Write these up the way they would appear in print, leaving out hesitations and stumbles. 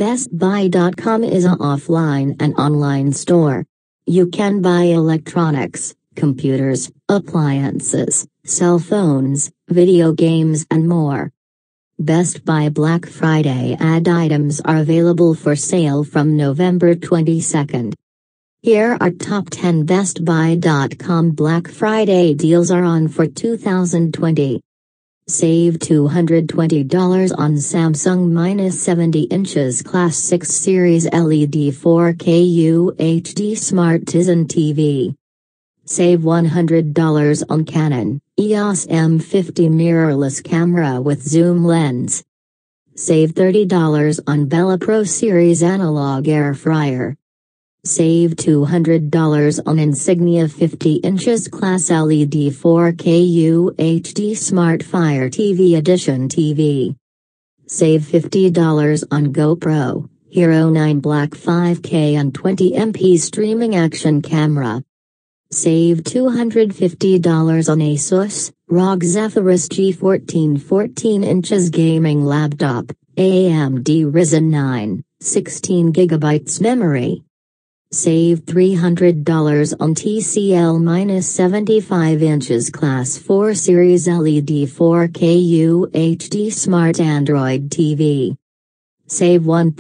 BestBuy.com is an offline and online store. You can buy electronics, computers, appliances, cell phones, video games and more. Best Buy Black Friday ad items are available for sale from November 22nd. Here are top 10 BestBuy.com Black Friday deals are on for 2020. Save $220 on Samsung 70 inches Class 6 Series LED 4K UHD Smart Tizen TV. Save $100 on Canon EOS M50 mirrorless camera with zoom lens. Save $30 on Bella Pro Series analog air fryer. Save $200 on Insignia 50 inches Class LED 4K UHD Smart Fire TV Edition TV. Save $50 on GoPro Hero 9 Black 5K and 20MP streaming action camera. Save $250 on Asus ROG Zephyrus G14 14 inches gaming laptop, AMD Ryzen 9, 16GB memory. Save $300 on TCL 75 inches Class 4 Series LED 4K UHD Smart Android TV. Save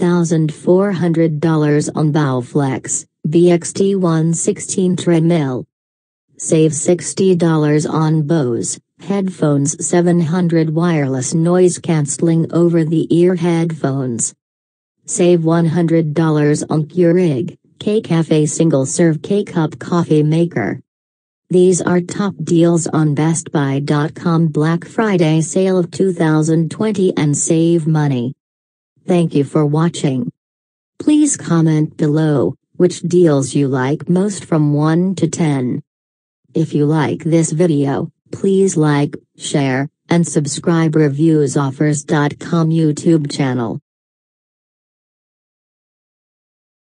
$1,400 on Bowflex BXT116 treadmill. Save $60 on Bose Headphones 700 wireless noise cancelling over-the-ear headphones. Save $100 on Keurig K-Cafe single-serve K-Cup coffee maker. These are top deals on BestBuy.com Black Friday sale of 2020 and save money. Thank you for watching. Please comment below which deals you like most from 1 to 10. If you like this video, please like, share, and subscribe ReviewsOffers.com YouTube channel.